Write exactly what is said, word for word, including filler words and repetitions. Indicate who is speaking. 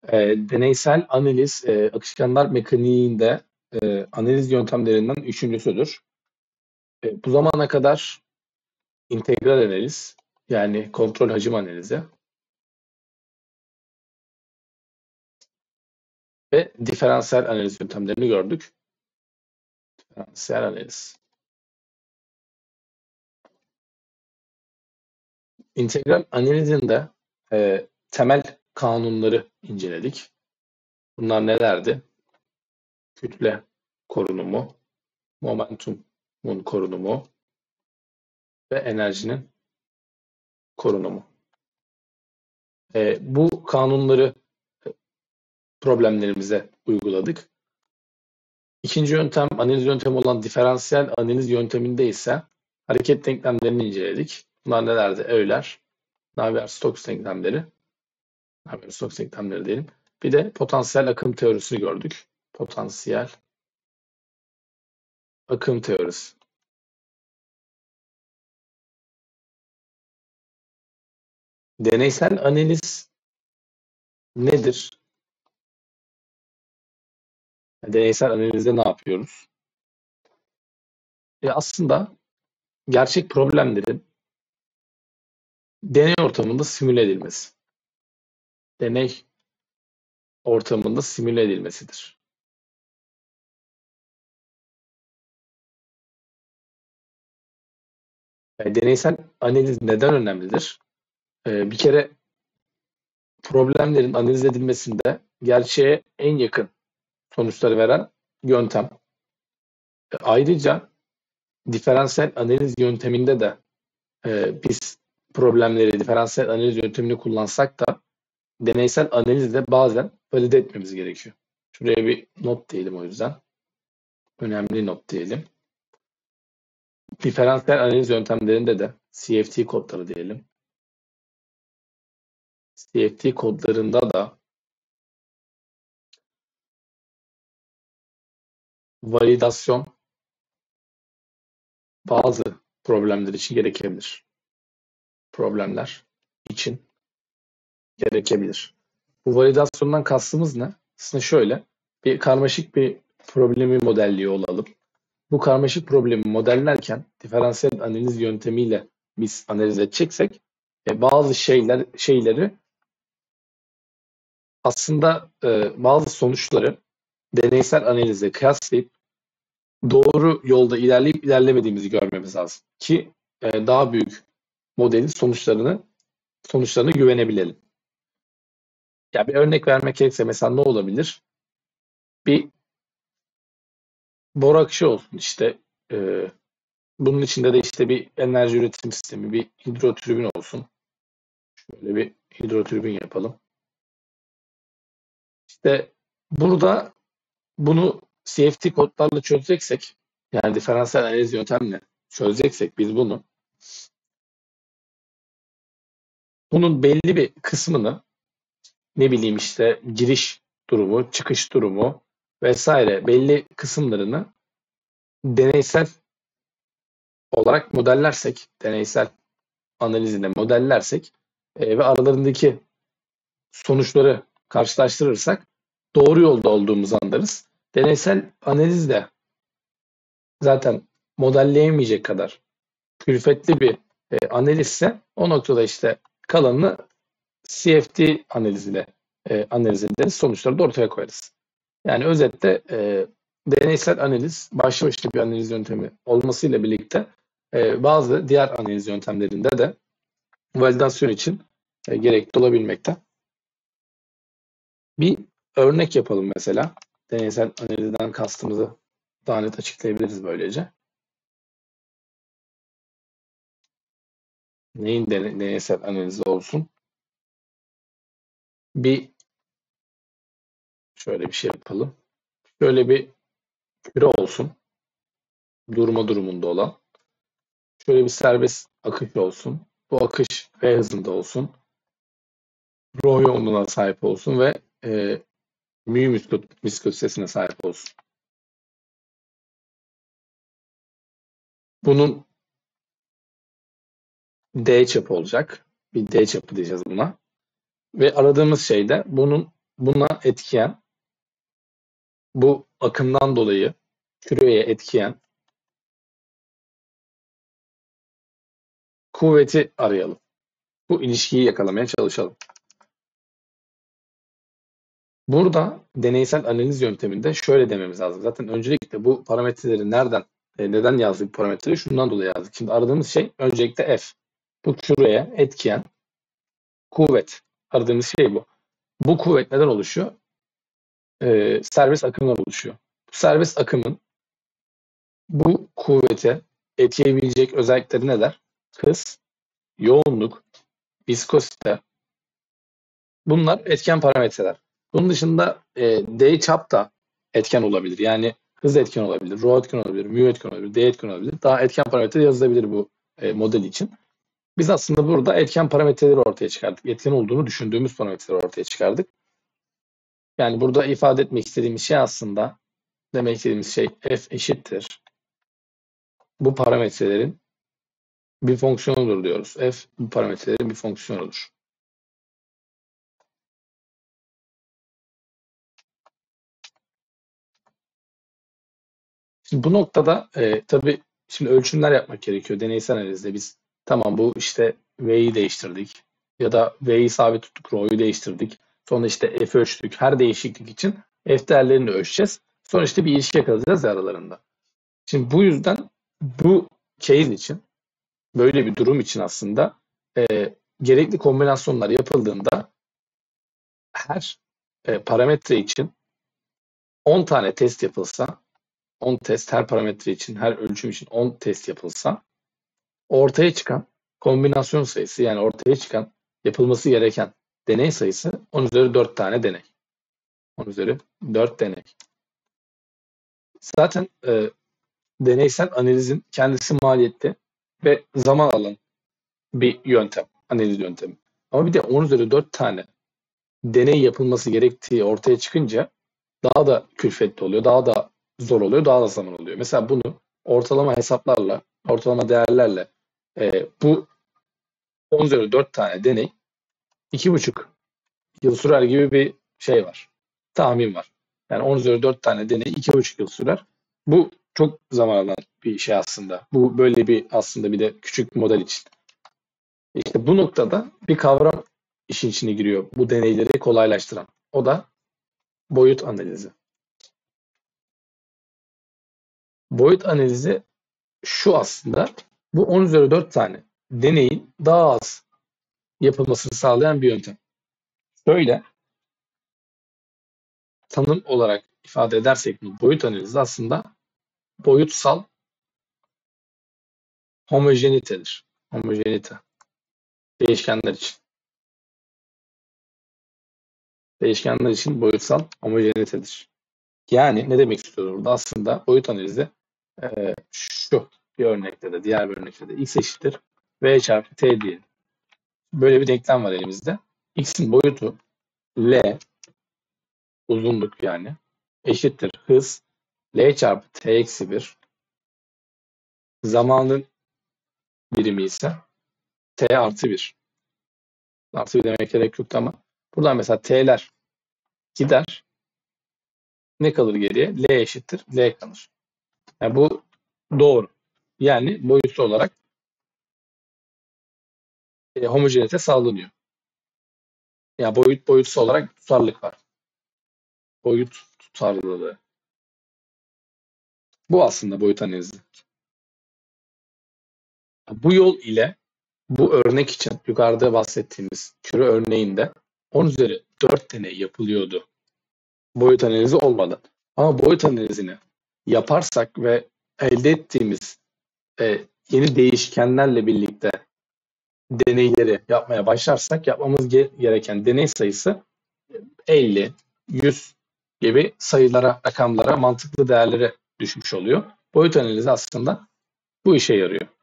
Speaker 1: E, deneysel analiz, e, akışkanlar mekaniğinde e, analiz yöntemlerinden üçüncüsüdür. E, bu zamana kadar integral analiz, yani kontrol hacim analizi ve diferansiyel analiz yöntemlerini gördük. Diferansiyel analiz. İntegral analizinde e, temel kanunları inceledik. Bunlar nelerdi? Kütle korunumu, momentumun korunumu ve enerjinin korunumu. E, bu kanunları problemlerimize uyguladık. İkinci yöntem, analiz yöntemi olan diferansiyel analiz yönteminde ise hareket denklemlerini inceledik. Bunlar nelerdi? Euler, Navier-Stokes denklemleri, Navier-Stokes denklemleri diyelim. Bir de potansiyel akım teorisini gördük. Potansiyel akım teorisi. Deneysel analiz nedir? Deneysel analizde ne yapıyoruz? E aslında gerçek problemlerin deney ortamında simüle edilmesi. Deney ortamında simüle edilmesidir. Yani deneysel analiz neden önemlidir? Ee, bir kere problemlerin analiz edilmesinde gerçeğe en yakın sonuçları veren yöntem. E, ayrıca diferansiyel analiz yönteminde de e, biz problemleri diferansiyel analiz yöntemini kullansak da deneysel analizde bazen valide etmemiz gerekiyor. Şuraya bir not diyelim o yüzden. Önemli not diyelim. Diferansiyel analiz yöntemlerinde de C F T kodları diyelim. C F T kodlarında da validasyon bazı problemler için gerekebilir. Problemler için gerekebilir. Bu validasyondan kastımız ne? Aslında şöyle, bir karmaşık bir problemi modelliyor olalım. Bu karmaşık problemi modellerken diferansiyel analiz yöntemiyle biz analiz edeceksek e, bazı şeyler şeyleri aslında e, bazı sonuçları deneysel analizle kıyaslayıp doğru yolda ilerleyip ilerlemediğimizi görmemiz lazım ki e, daha büyük modelin sonuçlarını sonuçlarına güvenebilelim. Ya bir örnek vermek gerekirse mesela ne olabilir? Bir boru akışı olsun işte. E, bunun içinde de işte bir enerji üretim sistemi, bir hidrotribün olsun. Şöyle bir hidrotribün yapalım. İşte burada bunu C F T kodlarla çözeceksek, yani diferansiyel analiz yöntemle çözeceksek biz bunu, bunun belli bir kısmını ne bileyim işte giriş durumu, çıkış durumu vesaire belli kısımlarını deneysel olarak modellersek, deneysel analizinde modellersek e, ve aralarındaki sonuçları karşılaştırırsak doğru yolda olduğumuzu anlarız. Deneysel analiz de zaten modelleyemeyecek kadar külfetli bir e, analizse o noktada işte kalanını C F T analiziyle e, analiz ederiz. Sonuçları da ortaya koyarız. Yani özetle e, deneysel analiz başlı başına bir analiz yöntemi olmasıyla birlikte e, bazı diğer analiz yöntemlerinde de validasyon için e, gerekli olabilmekte. Bir örnek yapalım mesela. Deneysel analizden kastımızı daha net açıklayabiliriz böylece. Neyin dene, deneysel analizi olsun? Bir şöyle bir şey yapalım. Şöyle bir küre olsun. Durma durumunda olan. Şöyle bir serbest akış olsun. Bu akış V hızında olsun. Rho yoğunluğuna sahip olsun ve e, mü viskositesine sahip olsun. Bunun D çapı olacak. Bir D çapı diyeceğiz buna. Ve aradığımız şey de bunun buna etkiyen, bu akımdan dolayı küreye etkiyen kuvveti arayalım. Bu ilişkiyi yakalamaya çalışalım. Burada deneysel analiz yönteminde şöyle dememiz lazım. Zaten öncelikle bu parametreleri nereden, e, neden yazdık bu parametreleri? Şundan dolayı yazdık. Şimdi aradığımız şey öncelikle F. Bu küreye etkiyen kuvvet. Aradığımız şey bu. Bu kuvvet neden oluşuyor? Ee, serbest akımlar oluşuyor. Bu serbest akımın bu kuvvete etkileyebilecek özellikleri neler? Hız, yoğunluk, viskozite. Bunlar etken parametreler. Bunun dışında e, D çap da etken olabilir. Yani hız etken olabilir, rho etken olabilir, mu etken olabilir, D etken olabilir. Daha etken parametre yazılabilir bu e, model için. Biz aslında burada etken parametreleri ortaya çıkardık. Etken olduğunu düşündüğümüz parametreleri ortaya çıkardık. Yani burada ifade etmek istediğimiz şey aslında, demek istediğimiz şey F eşittir bu parametrelerin bir fonksiyonudur diyoruz. F bu parametrelerin bir fonksiyonudur. Şimdi bu noktada e, tabii şimdi ölçümler yapmak gerekiyor. Deneysel analizde biz tamam bu işte V'yi değiştirdik ya da V'yi sabit tuttuk, Rho'yu değiştirdik. Sonra işte F'i ölçtük. Her değişiklik için F değerlerini de ölçeceğiz. Sonra işte bir ilişki yakalayacağız ya aralarında. Şimdi bu yüzden bu case için, böyle bir durum için aslında e, gerekli kombinasyonlar yapıldığında her e, parametre için on tane test yapılsa, on test her parametre için, her ölçüm için on test yapılsa, ortaya çıkan kombinasyon sayısı, yani ortaya çıkan yapılması gereken deney sayısı on üzeri dört tane deney. on üzeri dört deney. Zaten e, deneysel analizin kendisi maliyetli ve zaman alan bir yöntem, analiz yöntemi. Ama bir de on üzeri dört tane deney yapılması gerektiği ortaya çıkınca daha da külfetli oluyor, daha da zor oluyor, daha da zaman oluyor. Mesela bunu ortalama hesaplarla, ortalama değerlerle e, bu on üzeri dört tane deney iki buçuk yıl sürer gibi bir şey var. Tahmin var. Yani on üzeri dört tane deney iki buçuk yıl sürer. Bu çok zaman alan bir şey aslında. Bu böyle bir aslında bir de küçük model için. İşte bu noktada bir kavram işin içine giriyor. Bu deneyleri kolaylaştıran. O da boyut analizi. Boyut analizi şu aslında. Bu on üzeri dört tane deneyin daha az yapılmasını sağlayan bir yöntem. Şöyle tanım olarak ifade edersek bu boyut analizi aslında boyutsal homojenitedir. Homojenite. Değişkenler için. Değişkenler için boyutsal homojenitedir. Yani ne demek istiyoruz burada? Aslında boyut analizi e, şu bir örnekte de, diğer bir örnekte de x eşittir v çarpı t diyelim. Böyle bir denklem var elimizde. X'in boyutu L, uzunluk yani, eşittir hız L çarpı t eksi bir. Zamanın birimi ise t artı bir. Artı bir demek gerek yoktu ama buradan mesela t'ler gider. Ne kalır geriye? L eşittir L kalır. Yani bu doğru. Yani boyutlu olarak e, homojenite sağlanıyor. Yani boyut boyutsal olarak tutarlılık var. Boyut tutarlılığı. Bu aslında boyut analizi. Bu yol ile bu örnek için yukarıda bahsettiğimiz küre örneğinde on üzeri dört deney yapılıyordu. Boyut analizi olmadan. Ama boyut analizini yaparsak ve elde ettiğimiz e, yeni değişkenlerle birlikte deneyleri yapmaya başlarsak yapmamız gereken deney sayısı elli, yüz gibi sayılara, rakamlara, mantıklı değerlere düşmüş oluyor. Boyut analizi aslında bu işe yarıyor.